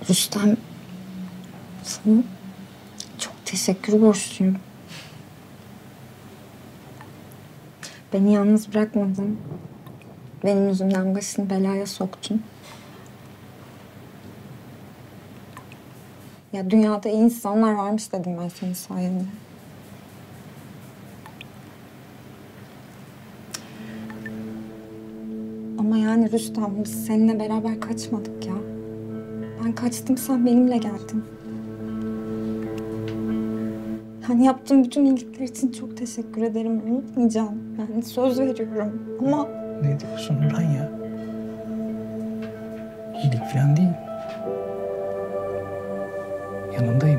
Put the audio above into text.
Rüstem, sana çok teşekkür borçluyum. Beni yalnız bırakmadın. Benim yüzümden başını belaya soktun. Ya dünyada iyi insanlar varmış dedim ben senin sayende. Ama yani Rüstem, biz seninle beraber kaçmadık ya. Ben kaçtım, sen benimle geldin. Hani yaptığın bütün iyilikler için çok teşekkür ederim. Unutmayacağım. Yani söz veriyorum ama... Ne diyorsun Nurhan ya? İyilik falan değil. Yanındayım.